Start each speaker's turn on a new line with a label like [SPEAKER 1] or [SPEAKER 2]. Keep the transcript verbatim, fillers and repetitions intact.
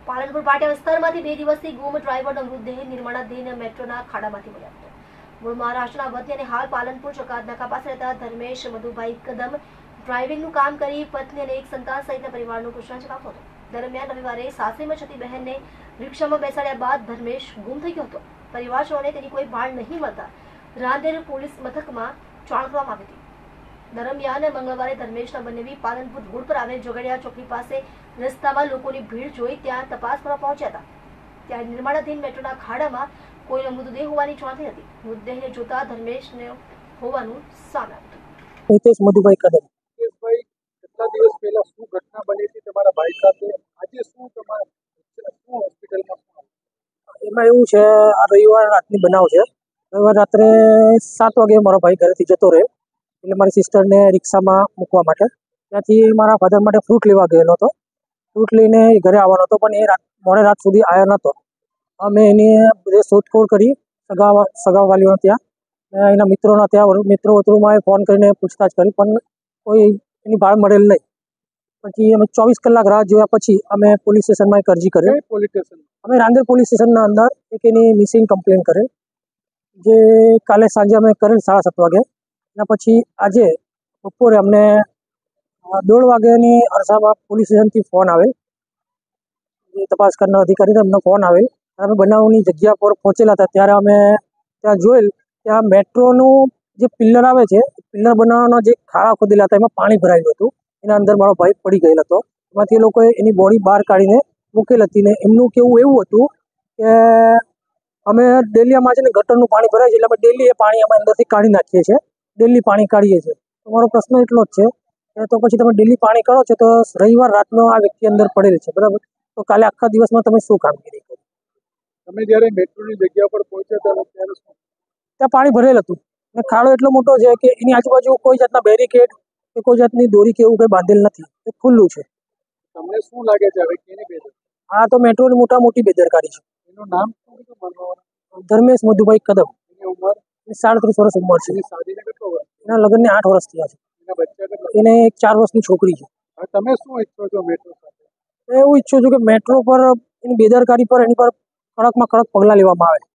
[SPEAKER 1] પાલનપુર પાટિયા વિસ્તારમાંથી બે દિવસથી ગુમ ડ્રાઈવરનો મૃતદેહ નિર્માણાધીન મેટ્રોના ખાડામાંથી મળ્યો હતો. મૂળ મહારાષ્ટ્રના વતની અને હાલ પાલનપુર ચકાતનાકા પાસે રહેતા ધર્મેશ મધુભાઈ કદમ ડ્રાઇવિંગનું કામ કરી પત્ની અને એક સંતાન સહિતના પરિવારનું ગુજરાન ચલાવતો હતો. દરમિયાન રવિવારે સાસરીમાં જતી બહેનને રિક્ષામાં બેસાડ્યા બાદ ધર્મેશ ગુમ થઈ ગયો હતો. પરિવારજનોને તેની કોઈ ભાળ નહીં મળતા રાંદેર પોલીસ મથકમાં જાણ કરવામાં આવી હતી. દરમિયાન મંગળવારે ધર્મેશના બંનેવી પાલનપુર રોડ પર આવેલ જોગડિયા ચોકડી પાસે રસ્તામાં લોકોની ભીડ જોઈ ત્યાં તપાસ કરવા પહોંચ્યા હતા. ત્યારે નિર્માણાધીન મેટ્રોના ખાડામાં કોઈનો મૃતદેહ હોવાની જાણ થઈ હતી. મૃતદેહને જોતા ધર્મેશને હોવાનું સામે આવ્યું.
[SPEAKER 2] હિતેશ મધુભાઈ કદમ.
[SPEAKER 3] હિતેશભાઈ, કેટલા દિવસ પહેલા શું ઘટના બની હતી તમારા ભાઈ સાથે? આજે શું તમારા શું હોસ્પિટલમાં શું?
[SPEAKER 2] એમાં એવું છે, આ રવિવાર રાતની બનાવ છે. રવિવાર રાત્રે સાત વાગે મારો ભાઈ ઘરેથી જતો રહે એટલે મારી સિસ્ટરને રિક્ષામાં મૂકવા માટે ત્યાંથી મારા ફાધર માટે ફ્રૂટ લેવા ગયેલો હતો. ફ્રૂટ લઈને ઘરે આવવાનો હતો, પણ એ રાત મોડે રાત સુધી આવ્યો નહોતો. અમે એની બધે શોધખોળ કરી સગા સગાવાલીઓ ત્યાં, એના મિત્રોના ત્યાં, મિત્રો વતરોમાં ફોન કરીને પૂછતાછ કરી, પણ કોઈ એની ભાળ મળેલ નહીં. પછી અમે ચોવીસ કલાક રાહ જોયા પછી અમે પોલીસ સ્ટેશનમાં એક અરજી કરી.
[SPEAKER 3] પોલીસ સ્ટેશન
[SPEAKER 2] અમે રાંદેર પોલીસ સ્ટેશનના અંદર એક એની મિસિંગ કમ્પ્લેન કરેલ, જે કાલે સાંજે અમે કરેલ સાડા સાત વાગે. એના પછી આજે બપોરે અમને દોઢ વાગ્યાની અરસામાં પોલીસ સ્ટેશનથી ફોન આવેલ, જે તપાસ કરનાર અધિકારી અમને ફોન આવેલ. અમે બનાવની જગ્યા પર પહોંચેલા હતા ત્યારે અમે ત્યાં જોયેલ ત્યાં મેટ્રોનું જે પિલ્લર આવે છે, પિલ્લર બનાવવાના જે ખાડા ખોદેલા હતા એમાં પાણી ભરાયેલું હતું. એના અંદર મારો ભાઈ પડી ગયેલો હતો. એમાંથી એ લોકોએ એની બોડી બહાર કાઢીને મૂકેલ હતી. ને એમનું કેવું એવું હતું કે અમે ડેલીમાં છે ને ગટરનું પાણી ભરાય છે એટલે અમે ડેલી એ પાણી અમે અંદરથી કાઢી નાખીએ છીએ, ડેલી પાણી કાઢીએ છીએ. તમારો પ્રશ્ન એટલો જ છે કે તો પછી તમે ડેલી પાણી કાઢો છો તો રવિવાર રાતનો આ વ્યક્તિ અંદર પડેલ છે, બરાબર? તો કાલે આખા દિવસમાં તમે શું કામગીરી કરી?
[SPEAKER 3] તમે જ્યારે મેટ્રોની જગ્યા પર પહોંચ્યા હતા ત્યારે શું?
[SPEAKER 2] ત્યાં પાણી ભરેલ હતું અને ખાડો એટલો મોટો છે કે એની આજુબાજુ કોઈ જાતના બેરિકેડ કે કોઈ જાતની દોરી કે એવું કંઈ બાંધેલ નથી, એ ખુલ્લું છે.
[SPEAKER 3] તમને શું લાગે છે હવે કેની બેદરકારી?
[SPEAKER 2] આ તો મેટ્રોની મોટા મોટી બેદરકારી છે.
[SPEAKER 3] એનું નામ શું કીધું માનવાનું?
[SPEAKER 2] ધર્મેશ મધુભાઈ કદમ.
[SPEAKER 3] એની ઉંમર?
[SPEAKER 2] સાડત્રીસ વર્ષ ઉંમર છે.
[SPEAKER 3] એની શાદીને કેટલો વર્ષ?
[SPEAKER 2] એના લગ્નને આઠ વર્ષ થયા છે.
[SPEAKER 3] એના બચ્ચા કેટલા?
[SPEAKER 2] એને એક ચાર વર્ષની છોકરી છે.
[SPEAKER 3] હવે તમે શું ઈચ્છો છો મેટ્રો સાથે?
[SPEAKER 2] એવું ઈચ્છું છું કે મેટ્રો પર એની બેદરકારી પર એની પર કડકમાં કડક પગલાં લેવામાં આવે.